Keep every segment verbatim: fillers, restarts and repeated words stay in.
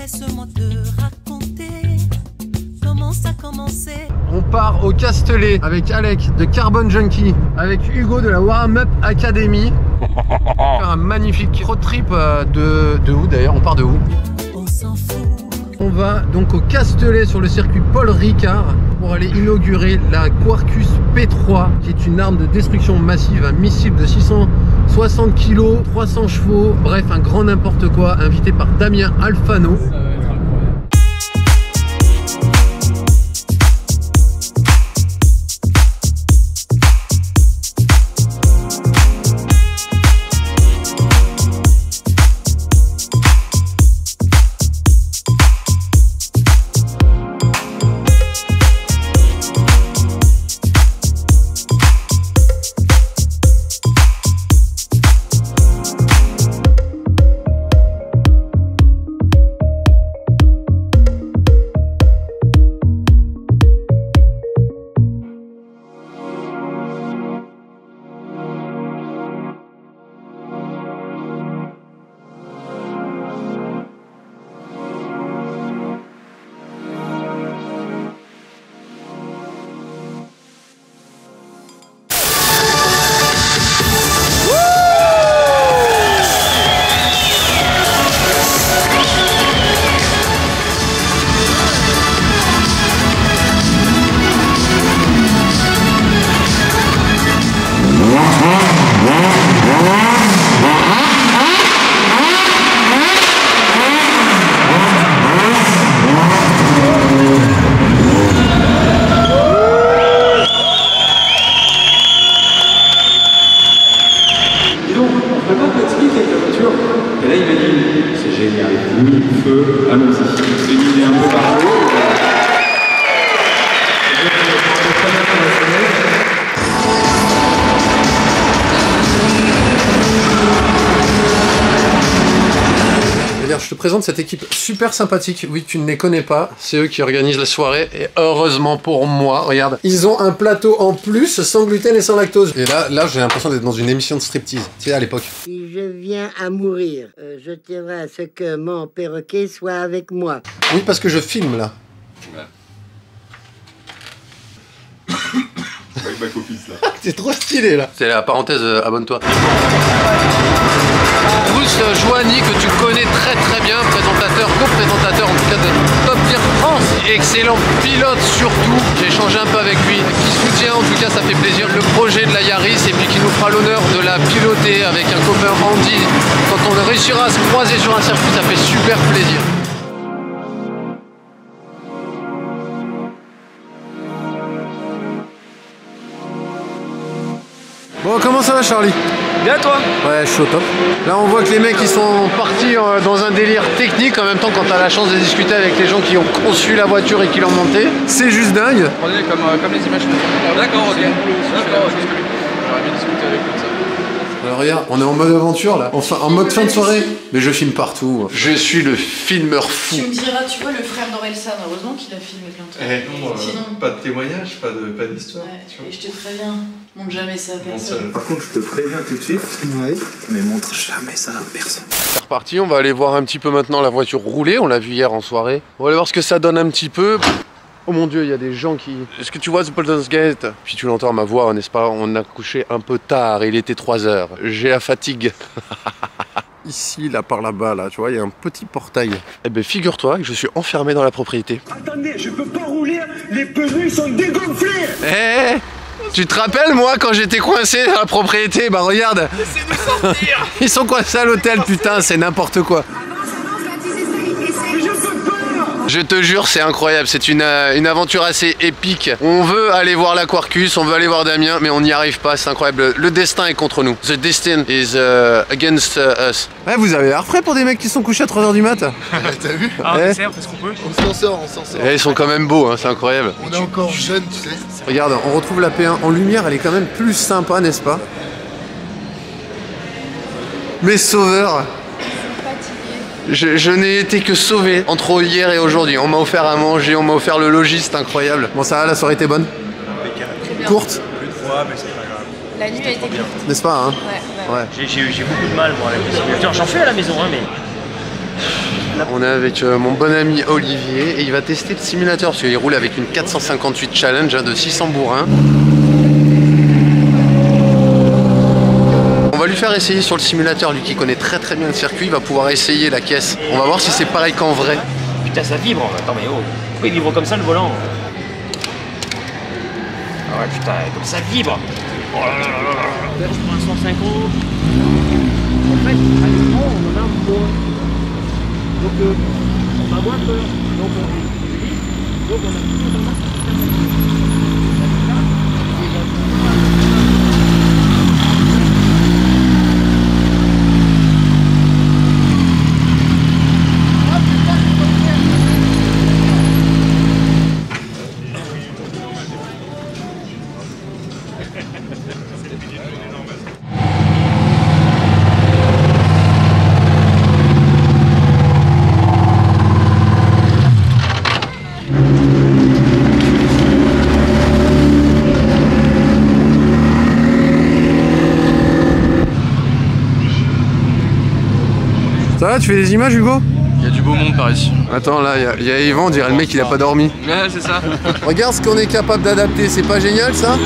laisse-moi te raconter comment ça a commencé. On part au Castellet avec Alec de Carbon Junkie, avec Hugo de la Warm Up Academy. Faire un magnifique road trip de, de où d'ailleurs? On part de où? On s'en fout. On va donc au Castellet sur le circuit Paul Ricard pour aller inaugurer la Quarkus P trois, qui est une arme de destruction massive, un missile de six cent soixante kilos, trois cents chevaux, bref un grand n'importe quoi, invité par Damien Alfano. Je te présente cette équipe super sympathique. Oui, tu ne les connais pas. C'est eux qui organisent la soirée. Et heureusement pour moi, regarde, ils ont un plateau en plus sans gluten et sans lactose. Et là, là j'ai l'impression d'être dans une émission de striptease. Tu sais, à l'époque. Si je viens à mourir, euh, je tiendrai à ce que mon perroquet soit avec moi. Oui, parce que je filme là. Avec ma copine là. C'est trop stylé là. C'est la parenthèse, euh, abonne-toi. Bruce Joanny, que tu connais très très bien, présentateur, co-présentateur en tout cas de Top Gear France. Excellent pilote surtout. J'ai échangé un peu avec lui. Qui soutient, en tout cas ça fait plaisir, le projet de la Yaris et puis qui nous fera l'honneur de la piloter avec un copain Andy. Quand on réussira à se croiser sur un circuit, ça fait super plaisir. Bon, comment ça va Charlie? Bien toi? Ouais, je suis au top. Là on voit que les mecs ils sont partis dans un délire technique. En même temps, quand t'as la chance de discuter avec les gens qui ont conçu la voiture et qui l'ont montée, c'est juste dingue. Prenez comme, euh, comme les images. D'accord, ok. D'accord, j'aurais bien discuté avec comme ça. Alors regarde, on est en mode aventure là, enfin en mode fin de soirée. Mais je filme partout. Je suis le filmeur fou. Tu me diras, tu vois le frère d'Orelsan, heureusement qu'il a filmé plein de trucs. Eh non, euh, Sinon... pas de témoignage, pas de pas d'histoire. Ouais, et je te préviens, montre jamais ça à personne. Par contre, je te préviens tout de suite, ouais. Mais montre jamais ça à personne. C'est reparti, on va aller voir un petit peu maintenant la voiture rouler. On l'a vu hier en soirée. On va aller voir ce que ça donne un petit peu. Oh mon dieu, il y a des gens qui... Est-ce que tu vois The Polden's Gate? Puis tu l'entends ma voix, n'est-ce pas? On a couché un peu tard, il était trois heures. J'ai la fatigue. Ici, là, par là-bas, là, tu vois, il y a un petit portail. Eh ben, figure-toi que je suis enfermé dans la propriété. Attendez, je peux pas rouler, les pneus sont dégonflés. Eh, tu te rappelles, moi, quand j'étais coincé dans la propriété? Bah regarde. Laissez-nous sortir. Ils sont coincés à l'hôtel, putain, c'est n'importe quoi. Je te jure, c'est incroyable, c'est une, euh, une aventure assez épique. On veut aller voir la Quarkus, on veut aller voir Damien, mais on n'y arrive pas, c'est incroyable. Le destin est contre nous. The destiny is uh, against uh, us. Ouais, vous avez l'air prêt pour des mecs qui sont couchés à trois heures du mat? T'as vu? Ah, eh on sert parce qu'on peut. On s'en sort, on s'en sort. Eh, ils sont quand même beaux, hein, c'est incroyable. On est encore jeunes, tu sais. Regarde, on retrouve la P un en lumière, elle est quand même plus sympa, n'est-ce pas? Mes sauveurs. Je, je n'ai été que sauvé entre hier et aujourd'hui. On m'a offert à manger, on m'a offert le logis, c'est incroyable. Bon, ça va, la soirée était bonne? Courte? Plus de fois, mais c'est pas grave. La nuit a été courte. N'est-ce pas, hein? Ouais, ouais. ouais. J'ai beaucoup de mal, moi, avec les simulateurs. J'en fais à la maison, hein, mais... On est avec euh, mon bon ami Olivier et il va tester le simulateur parce qu'il roule avec une quatre cent cinquante-huit Challenge hein, de six cents bourrins. On va lui faire essayer sur le simulateur, lui qui connaît très très bien le circuit, il va pouvoir essayer la caisse. On va voir si c'est pareil qu'en vrai. Putain, ça vibre. Attends, mais oh, pourquoi il vibre comme ça le volant? Ah ouais, putain, comme ça vibre. Oh là là là là là. un cent cinquante. En fait, pratiquement, on en a moins. Donc, euh, on a moins peur. Donc, on, donc, on a toujours tendance Ça va, tu fais des images Hugo? Il y a du beau monde par ici. Attends là, il y, y a Yvan, on dirait le mec il a pas dormi. Ouais, c'est ça. Regarde ce qu'on est capable d'adapter, c'est pas génial ça?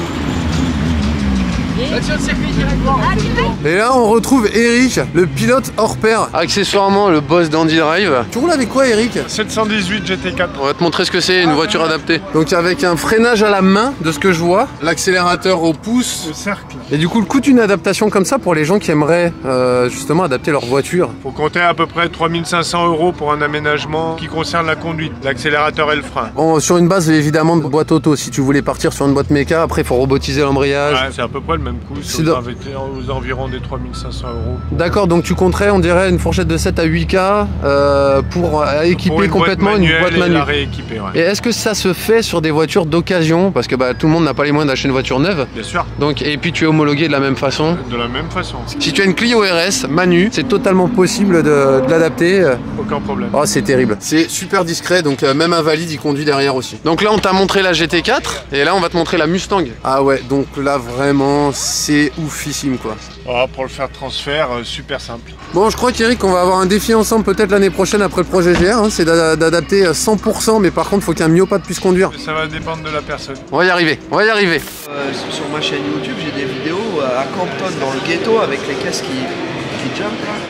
Et là on retrouve Eric, le pilote hors pair, accessoirement le boss d'Andy Drive. Tu roules avec quoi Eric? sept cent dix-huit G T quatre. On va te montrer ce que c'est, une voiture adaptée. Donc avec un freinage à la main, de ce que je vois, l'accélérateur au pouce. Le cercle. Et du coup le coût d'une adaptation comme ça pour les gens qui aimeraient euh, justement adapter leur voiture. Faut compter à peu près trois mille cinq cents euros pour un aménagement qui concerne la conduite, l'accélérateur et le frein. Bon, sur une base évidemment de boîte auto, si tu voulais partir sur une boîte méca, après il faut robotiser l'embrayage. Ouais, c'est à peu près le même coût, c'est aux, dans... aux environs des trois mille cinq cents euros. D'accord, donc tu compterais on dirait une fourchette de sept à huit K euh, pour euh, équiper pour une complètement boîte une boîte manuelle. Rééquiper, ouais. Et est-ce que ça se fait sur des voitures d'occasion? Parce que bah, tout le monde n'a pas les moyens d'acheter une voiture neuve. Bien sûr. Donc, et puis tu es homologué de la même façon? De la même façon. Si tu as une Clio R S Manu, c'est totalement possible de, de l'adapter. Aucun problème. Oh, c'est terrible. C'est super discret, donc euh, même invalide, il conduit derrière aussi. Donc là, on t'a montré la G T quatre, et là, on va te montrer la Mustang. Ah ouais, donc là, vraiment, c'est oufissime, quoi. Oh, pour le faire transfert, euh, super simple. Bon, je crois qu'Eric, on va avoir un défi ensemble peut-être l'année prochaine après le projet G R, hein, c'est d'adapter cent pour cent, mais par contre, faut qu'un myopathe puisse conduire. Ça va dépendre de la personne. On va y arriver, on va y arriver. Euh, sur ma chaîne YouTube, j'ai des vidéos à Campton, dans le ghetto, avec les caisses qui, qui jumpent là.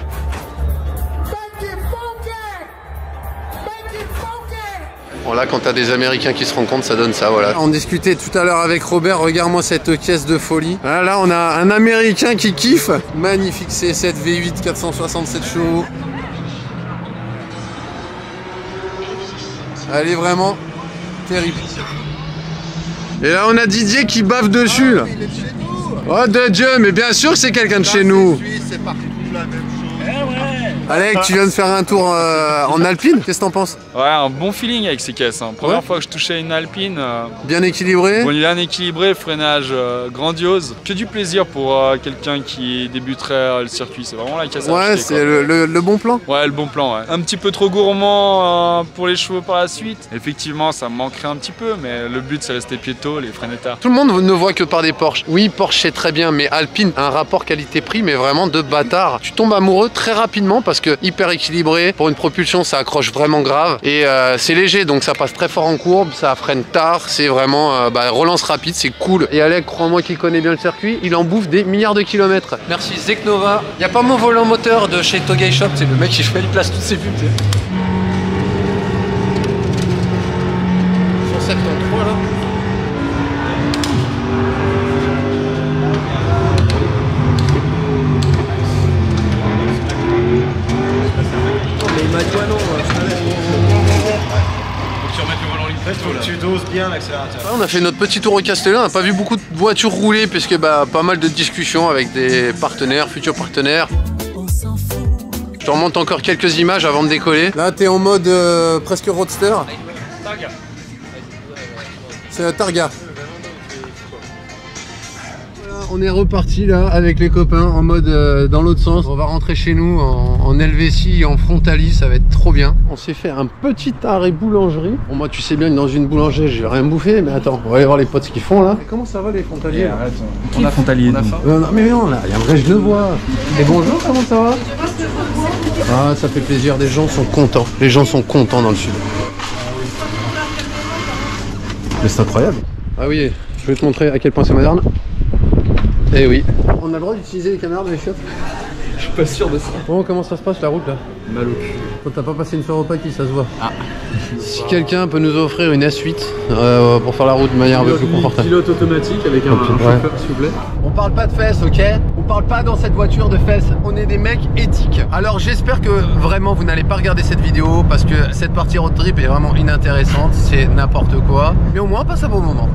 Bon là quand t'as des Américains qui se rencontrent ça donne ça voilà. On discutait tout à l'heure avec Robert, regarde-moi cette caisse de folie. Là, là on a un Américain qui kiffe. Magnifique C sept V huit quatre cent soixante-sept chevaux. Elle est vraiment terrible. Et là on a Didier qui bave dessus là. Oh de Dieu, mais bien sûr que c'est quelqu'un de chez nous. C'est partout la même chose. Alec, tu viens de faire un tour euh, en Alpine, qu'est-ce que t'en penses? Ouais, un bon feeling avec ces caisses. Hein. Première ouais. fois que je touchais une Alpine. Euh... Bien équilibré. Bon, bien équilibré, freinage euh, grandiose. Que du plaisir pour euh, quelqu'un qui débuterait euh, le circuit. C'est vraiment la caisse à Ouais, c'est le, le, le bon plan. Ouais, le bon plan. Ouais. Un petit peu trop gourmand euh, pour les chevaux par la suite. Effectivement, ça me manquerait un petit peu, mais le but c'est rester piétot, les freins tard. Tout le monde ne voit que par des Porsche. Oui, Porsche c'est très bien, mais Alpine, un rapport qualité-prix, mais vraiment de bâtard. Tu tombes amoureux très rapidement parce que hyper équilibré. Pour une propulsion, ça accroche vraiment grave. Et euh, c'est léger, donc ça passe très fort en courbe, ça freine tard. C'est vraiment euh, bah, relance rapide, c'est cool. Et Alec, crois-moi qu'il connaît bien le circuit, il en bouffe des milliards de kilomètres. Merci Zeknova. Il n'y a pas mon volant moteur de chez Togay Shop, c'est le mec qui fait, il place toutes ses pubs. cent septante-trois là. Tu doses bien l'accélérateur. On a fait notre petit tour au Castellan, on n'a pas vu beaucoup de voitures rouler puisque bah, pas mal de discussions avec des partenaires, futurs partenaires. Je te remonte encore quelques images avant de décoller. Là t'es en mode euh, presque roadster. Targa. C'est la Targa. On est reparti là avec les copains en mode euh, dans l'autre sens. On va rentrer chez nous en, en Helvétie, en frontalier, ça va être trop bien. On s'est fait un petit arrêt boulangerie. Bon moi tu sais bien que dans une boulangerie je vais rien bouffer, mais attends, on va aller voir les potes ce qu'ils font là. Mais comment ça va les frontaliers? Yeah, arrête, on, on a frontalier. On a euh, non mais non là, il y a un vrai je le vois. Et bonjour, comment ça va? Ah, ça fait plaisir, les gens sont contents. Les gens sont contents dans le sud. Mais c'est incroyable. Ah oui, je vais te montrer à quel point c'est moderne. Eh oui. On a le droit d'utiliser les caméras dans les chiottes? Je suis pas sûr de ça. Bon, comment ça se passe la route là? Mal au cul. Quand t'as pas passé une soirée au paquis, ça se voit. Ah. Si quelqu'un peut nous offrir une S huit euh, pour faire la route de manière un peu plus confortable. Pilote automatique avec un, un chauffeur s'il vous plaît. On parle pas de fesses, ok? On parle pas dans cette voiture de fesses. On est des mecs éthiques. Alors j'espère que vraiment vous n'allez pas regarder cette vidéo parce que cette partie road trip est vraiment inintéressante. C'est n'importe quoi. Mais au moins on passe un bon moment.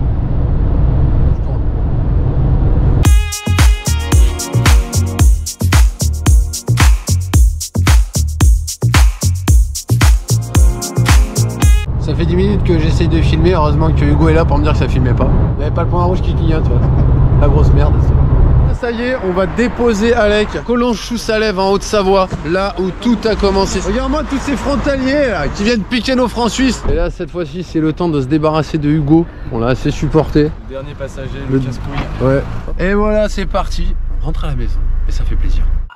Ça fait dix minutes que j'essaye de filmer, heureusement que Hugo est là pour me dire que ça filmait pas. Il n'y avait pas le point rouge qui clignote, tu vois. La grosse merde. Ça y est, on va déposer Alec, Collonges-sous-Salève en Haute-Savoie, là où tout a commencé. Regarde-moi tous ces frontaliers là, qui viennent piquer nos francs suisses. Et là, cette fois-ci, c'est le temps de se débarrasser de Hugo. On l'a assez supporté. Dernier passager, le, le casse-couille. Ouais. Et voilà, c'est parti. On rentre à la maison et ça fait plaisir.